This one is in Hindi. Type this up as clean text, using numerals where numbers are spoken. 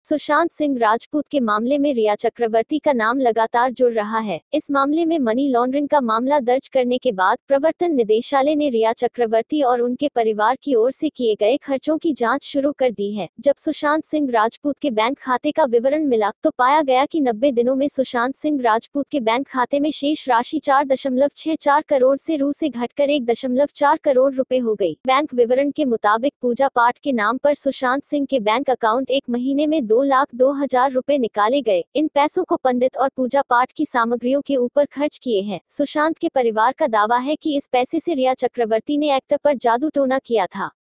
सुशांत सिंह राजपूत के मामले में रिया चक्रवर्ती का नाम लगातार जुड़ रहा है। इस मामले में मनी लॉन्ड्रिंग का मामला दर्ज करने के बाद प्रवर्तन निदेशालय ने रिया चक्रवर्ती और उनके परिवार की ओर से किए गए खर्चों की जांच शुरू कर दी है। जब सुशांत सिंह राजपूत के बैंक खाते का विवरण मिला तो पाया गया कि 90 दिनों में सुशांत सिंह राजपूत के बैंक खाते में शेष राशि 4.64 करोड़ से रू से घटकर 1.4 करोड़ रुपए हो गई। बैंक विवरण के मुताबिक पूजा पाठ के नाम पर सुशांत सिंह के बैंक अकाउंट एक महीने में 2,02,000 रुपए निकाले गए। इन पैसों को पंडित और पूजा पाठ की सामग्रियों के ऊपर खर्च किए हैं। सुशांत के परिवार का दावा है कि इस पैसे से रिया चक्रवर्ती ने एक्टर पर जादू टोना किया था।